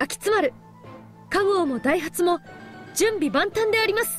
秋津丸、加護もダイハツも準備万端であります。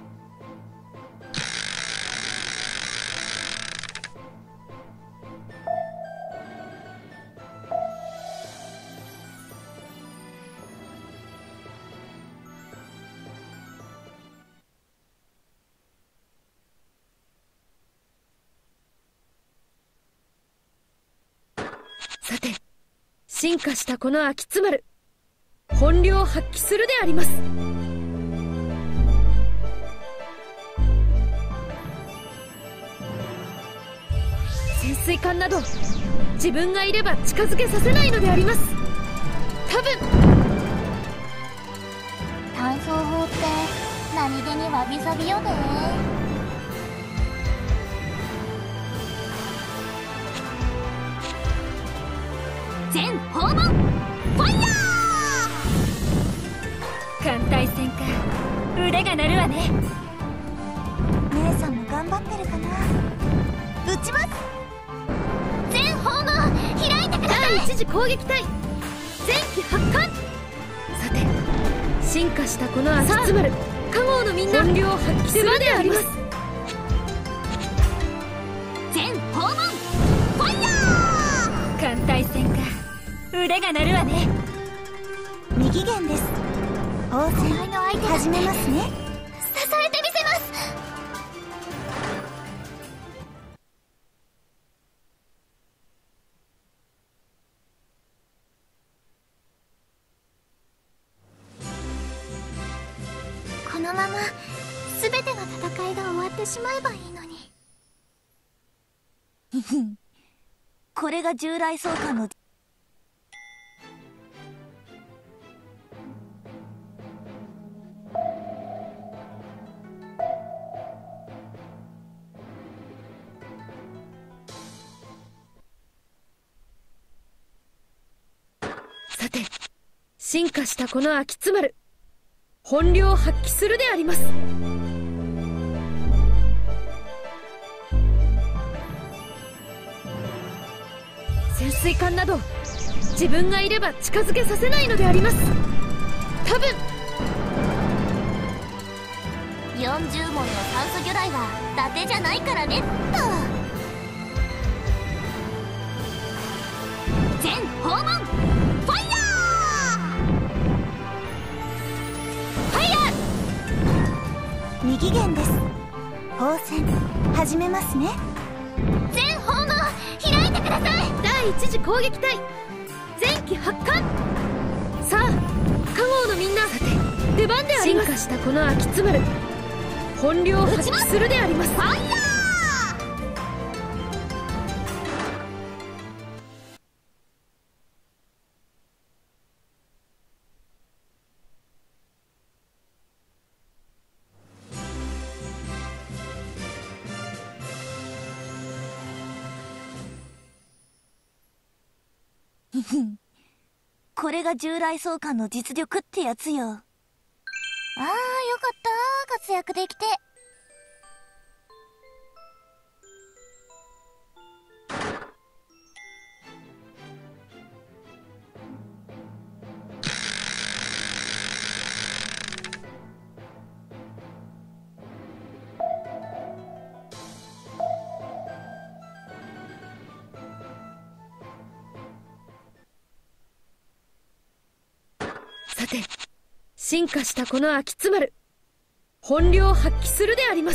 さて、進化したこの秋津丸、本領を発揮するであります。潜水艦など自分がいれば近づけさせないのであります。多分単装法って何気にわびさびよね。全訪問ファイヤー。 艦隊戦か、腕が鳴るわね。 姉さんも頑張ってるかな。撃ちます。全訪問開いてください。 第一次攻撃隊前期発艦。さて、進化したこの秋津丸、加護のみんな本領を発揮するであります。 全訪問ファイヤー。 艦隊戦か、腕が鳴るわね。 右舷です。応戦始めますね。支えてみせます。このまま全ての戦いが終わってしまえばいいのに。これが従来総監のさて、進化したこの秋津丸、本領を発揮するであります。潜水艦など自分がいれば近づけさせないのであります。多分 40問の酸素魚雷は伊達じゃないからねっと。全訪問ファイヤー。ファイヤー。右舷です。応戦始めますね。全訪問開いてください。 第一次攻撃隊前期発艦。さあ、加護のみんな、さて、出番であります。進化したこの秋津丸、本領を発揮するであります。 ファイヤー。これが従来総監の実力ってやつよ。ああ、よかった活躍できて。 さて、進化したこの秋津丸、本領を発揮するであります。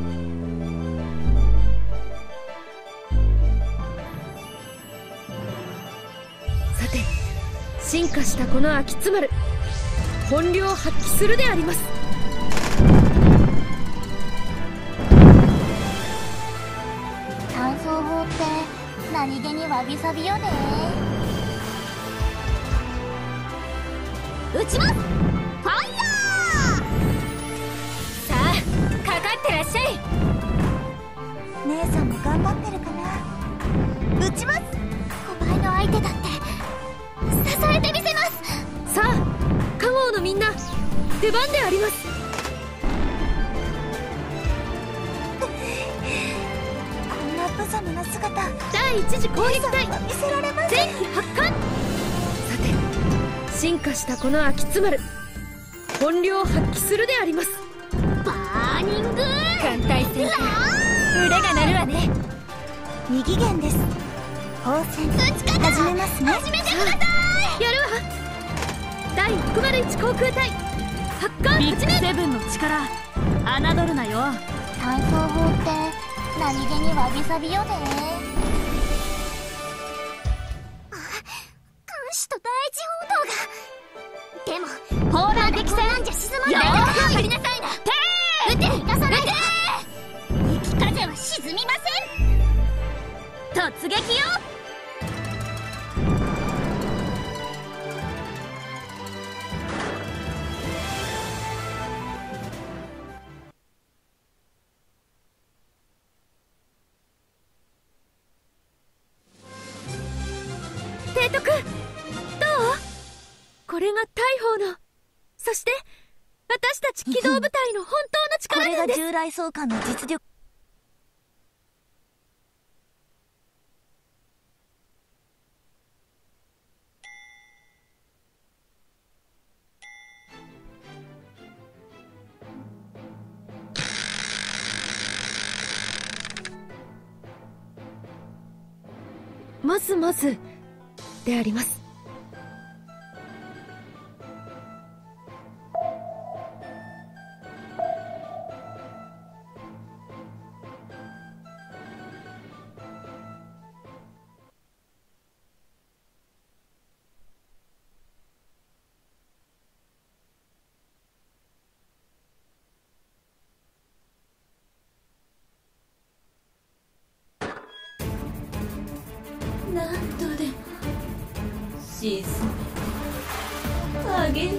さて、進化したこの秋津丸、本領を発揮するであります。 単装法って何気にわびさびよね。撃ちます。ファイヤー。 さあ、かかってらっしゃい。 姉さんも頑張ってるかな。撃ちます。5倍の相手だって支えてみせます。 さあ、加護のみんな、出番であります。 こんな無様な姿、 第一次攻撃隊見せられます。 前期発艦。さて、 進化したこの秋津丸、本領を発揮するであります。 バーニング艦隊戦腕が鳴るわね。 右舷です。砲戦始めますね。始めてください。 やるわ。第601航空隊発艦ビッグセブンの力侮るなよ。 対装法って何気にわびさびよね。監視と第一報道が。でも砲弾敵戦なんじゃ沈まんないからやりなさいな。撃て生かさないで。行き風は沈みません。 突撃よ。 提督、どう？これが大砲の、そして私たち機動部隊の本当の力なんです。 これが従来総監の実力。 まずであります。 何度でも沈めあげる。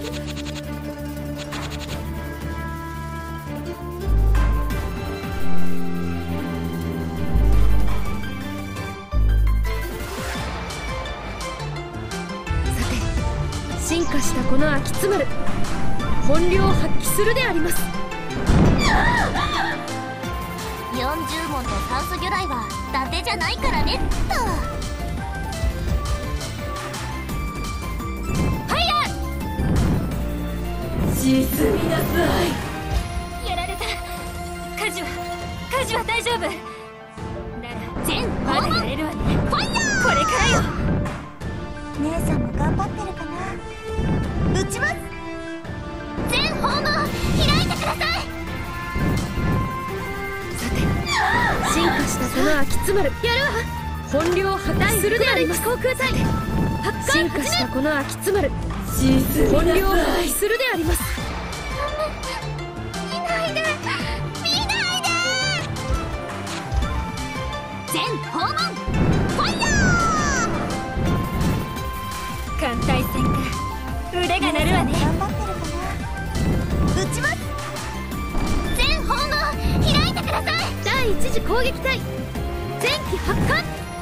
さて、進化したこの秋津丸、本領を発揮するであります。 40問と酸素魚雷は伊達じゃないからねっと。 沈みなさい。やられた。火事は大丈夫なら全まだやれるわね。 ファイヤー。 これからよ。 姉さんも頑張ってるかな。撃ちます。全砲門開いてください。 さて、進化したこの秋津丸、やるわ。本領を発揮するであります。航空隊進化したこの秋津丸、本領を発揮するであります。 見ないで全砲門ファイヤー。 艦隊戦か腕が鳴るわね。 頑張ってるかな。撃ちます。全砲門開いてください。 第一次攻撃隊前期発艦。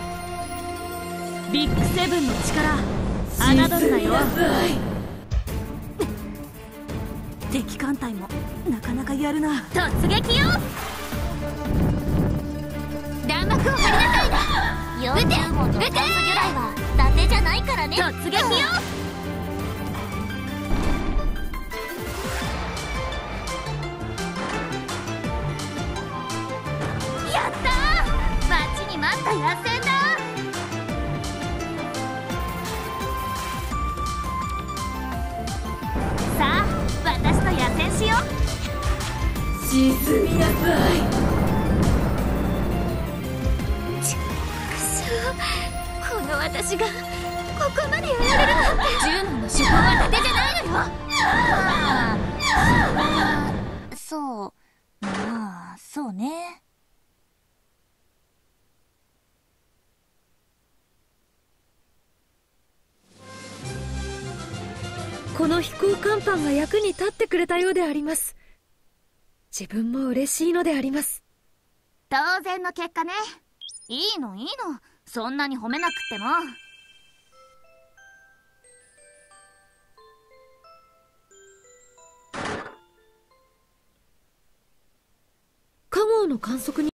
ビッグセブンの力侮るなよ。敵艦隊もなかなかやるな。 突撃よ。弾幕を張りなさいだ。40問と酸素魚雷は伊達じゃないからね。 突撃よ。 やったー。待ちに待った野戦だ。さあ私と野戦しよう。 沈みなさい。 この私がここまでやられるなんて。10年の手法は伊達じゃないのよ。まあそうね。 この飛行甲板が役に立ってくれたようであります。自分も嬉しいのであります。 当然の結果ね。いいのそんなに褒めなくっても。 カゴの観測に